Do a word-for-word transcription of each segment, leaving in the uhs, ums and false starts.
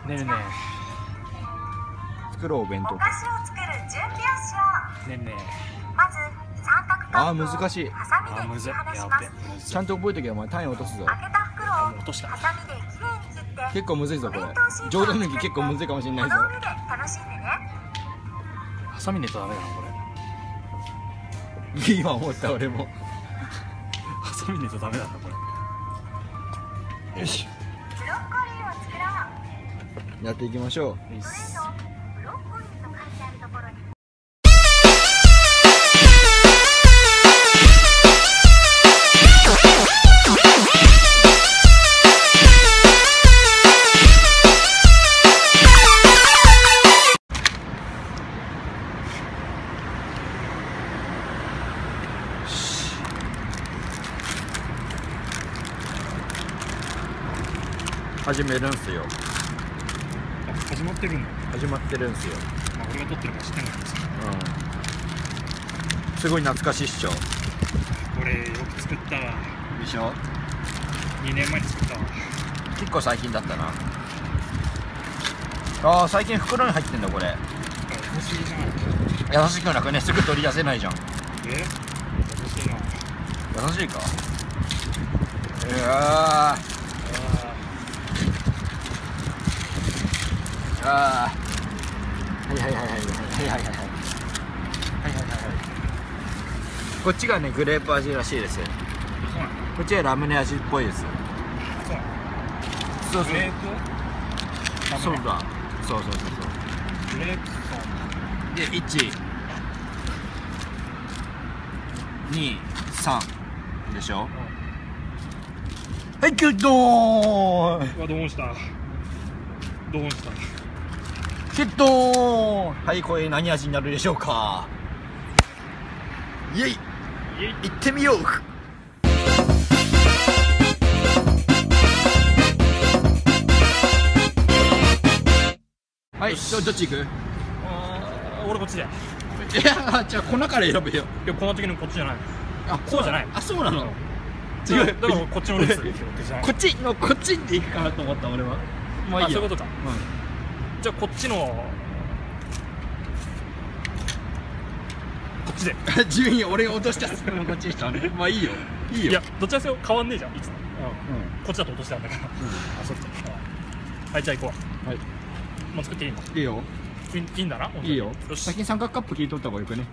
ねるね作ろうお弁当。 お菓子を作る準備をしよう。 ねるねまず三角カップをあー難しい。 ハサミであむずい切り離しやます。 べむずいちゃんと覚えとけばお前単位落とすぞ。 開けた袋をあもう落としたハサミできれいに切って結構むずいぞこれお弁当シートを冗談抜き結構むずいかもしれないぞ。 この上で楽しんでね。 ハサミねえとダメだなこれ。 今思った俺も。 ハサミねえとダメだなこれ。 よしブロッコリーを作ろう。 やっていきましょう。 トレーとブロッコリーと書いてあるところに始めるんすよ。 あ始まってるんだ。 始まってるんすよ。 まあ俺が撮ってるか知ってんのかもしれない。 うんすごい懐かしいっしょ。 これよく作ったわ。 でしょ。 にねんまえに作ったわ。 結構最近だったな。ああ最近袋に入ってんだこれ。 優しいな。 優しくなくねすぐ取り出せないじゃん。 え優しいな。 優しいか。いやーあーはいはいはいはいはいはいはいはいはいはいはいはいこっちがねグレープ味らしいです。 そうなの。 こっちはラムネ味っぽいです。 そうなの。 そうそうグレープそうだそうそうそうそうグレープそうでいちにさんでしょ。はいグッドーンうわどうしたどうしたヒットーン。はいこれ何味になるでしょうか。イエイイエイ行ってみよう。はいどどっち行く。 あー俺こっちで。いいやじゃあ粉から選べよ。 やこの時のこっちじゃない。 あそうじゃない。 あそうなの。 違うだからこっちのレースじゃない。 こっちのこっちで行くかなと思った俺は。まあいいよ。 あそういうことか。 うじゃあこっちのこっちで。 ん順位俺が落としたそれもこっちでしたね。まあいいよいいよ。 いやどっちらせよ変わんねえじゃんいつも。 うこっちだと落としてあるんだから。あそっち。はいじゃあ行こんはい。 う。もう作っていいの？ いいよいいいいんだな。 いいよ。 よし。 先に三角カップ切り取った方がよくね。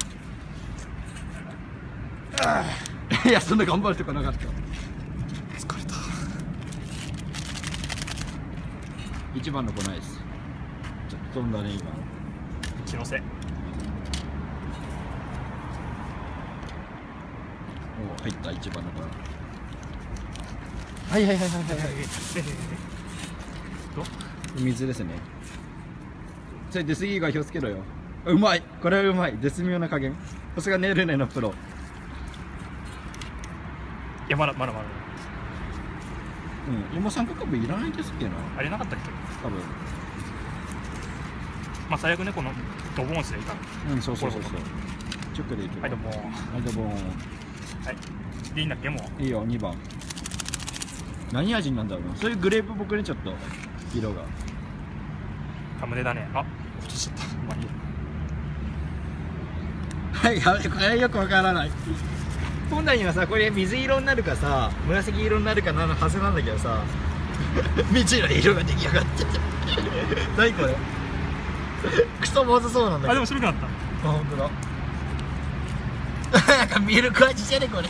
いやそんな頑張るとかなかった。 疲れた。 一番の子ないです。ちょっと飛んだね今。 血のせ。 お入った一番の子。はいはいはいはいはいはい。 ど？ 水ですね。それ出過ぎが気をつけろよ。うまいこれはうまい絶妙な加減。さすがネルネのプロ。 いやまだまだまだ。 うん今三角カップいらないですっけな。 あれなかったっけ？ 多分まあ最悪ねこのドボンスでいいかな。 うんそうそうそうそう。チョコでいけば。 はいどうも。 はいどうも。 はい。でいいんだっけもう。 いいよにばん。何味なんだろうな。そういうグレープっぽくねちょっと色が。 あ胸だね。あ落としちゃった。まあいいや。 はいやべこれよくわからない。本来にはさこれ水色になるかさ紫色になるかなのはずなんだけどさ未知の色が出来上がってて何これクソまずそうなんだけど。 あでも白くなった。 あ本当だなんかミルク味じゃねこれ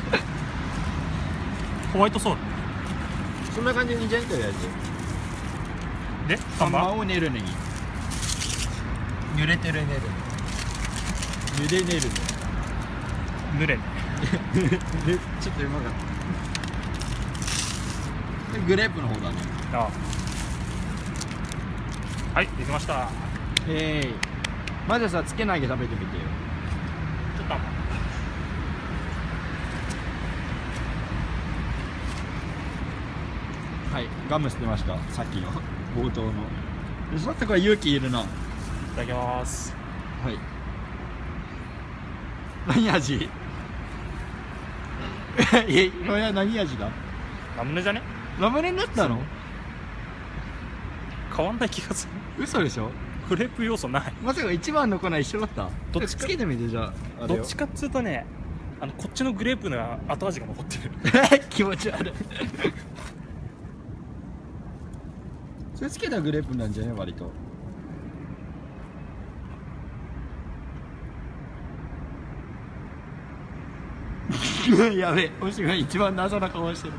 ホワイトソーそんな感じにじゃんとりあえずダで看板看板を練るねに濡れてるねる濡れねるね濡れ。 ちょっとうまかったグレープの方だね。 あはいできました。 へいまずさつけないで食べてみてよ。 ちょっとはいガム捨てましたさっきの冒頭の。ちょっとこれ勇気いるな。 いただきます。 はい何味えこれは何味だ。 ラムネじゃね？ ラムネになったの。 変わんない気がする。 嘘でしょ。 グレープ要素ない。 まさか一番の粉一緒だった。 どっちかつけてみてじゃあ。あれよどっちかっつうとね、あのこっちのグレープの後味が残ってる。 気持ち悪い。それつけたグレープなんじゃね割と。やべえ、おしが一番謎な顔してる。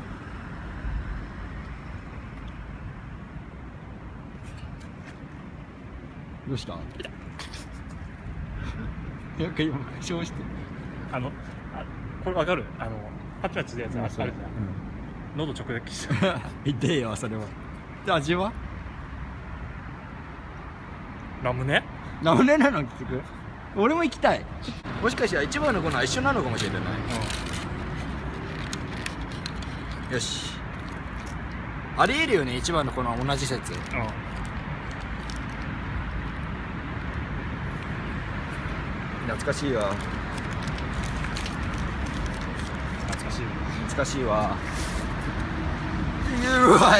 どうした？なんか今笑してる。 あのあこれわかる？あのパチパチするやつあるじゃん。喉直撃した。 痛えよそれは。じゃあ味は？ ラムネ？ ラムネなの聞く？俺も行きたい。もしかしたら一番の粉は一緒なのかもしれない。うん、よし。ありえるよね、一番の粉は同じ説。うん。懐かしいわ。 懐かしい。 懐かしいわ。うわい。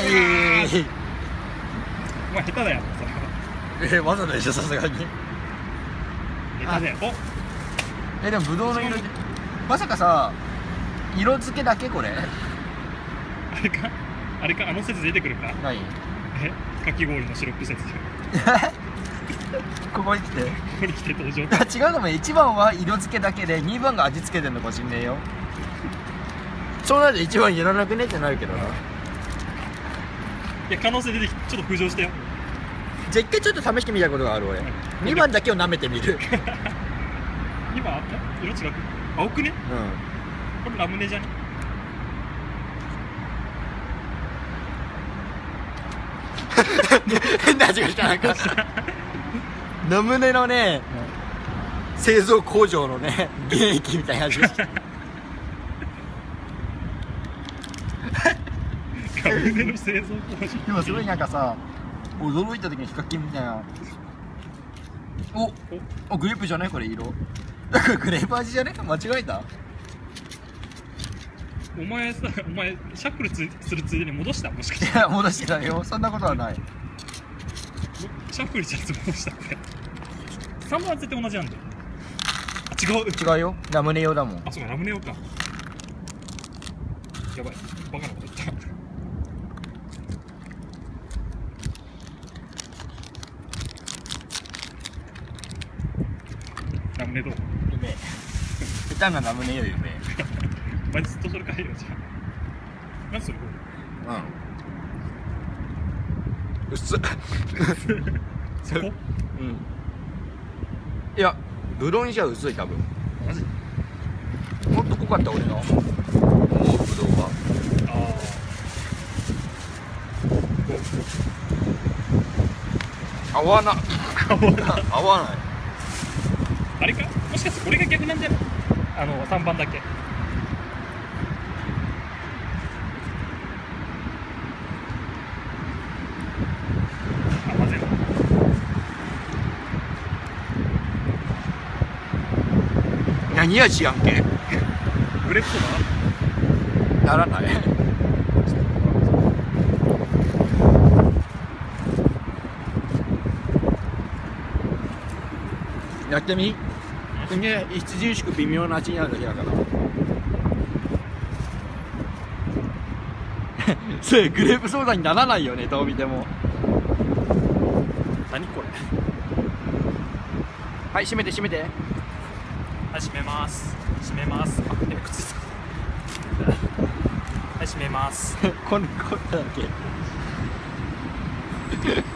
お前下手だよ。 え、わざとでしょさすがに。 下手だよ。お。 え、でもブドウの色。まさかさ、色付けだけこれ。 あれか。あれか、あの説出てくるか。 何？ え、かき氷のシロップ説。 ここに来て。ここに来て登場。 違うかも。いちばんは色付けだけでにばんが味付けてんのかもしんねえよ。そうなるといちばんいらなくねってなるけどな。いや、可能性出てきてちょっと浮上したよ。 じゃあ一回ちょっと試してみたことがある俺。にばんだけを舐めてみる。 今あった色違く青くね。うん。これラムネじゃね。 変な味がしたなんか。ラムネのね、製造工場のね原液みたいな味がした。 ラムネの製造工場。 今すごいなんかさ、驚いた時にヒカキンみたいな。おお、グレープじゃないこれ色。だからグレープ味じゃね？間違えた？ お前さ、お前シャッフルつするついでに戻した？もしかして。 いや戻してないよ。そんなことはない。 シャッフルしたやつ戻したって。さんばんは絶対同じなんだよ。あ、違う。 違うよ。ラムネ用だもん。 あ、そうか、ラムネ用か。やばい、バカなこと言った。ラムネどう？ うめえ。下手なラムネよりうめえ。 お前ずっとそれ買えよ、じゃあ。何それ？ うん。薄っ。 そこ？ うん。いや、ブドウにしちゃ薄い多分。 マジ？ もっと濃かった俺の。もうブドウは。 ああ。合わな。合わない。 あれか？もしかしてこれが逆なんじゃない？あのさんばんだけ。あ、混ぜる。 何味やんけ。 グレープソーならない。やってみ。すげえ著しく微妙な味になるだけだから。それグレープソーダにならないよね、どう見ても。 ダ。何これ？ はい、閉めて閉めて。 はい、閉めます。閉めます。あ、でも靴下。はい、閉めます。 こんこんだけ。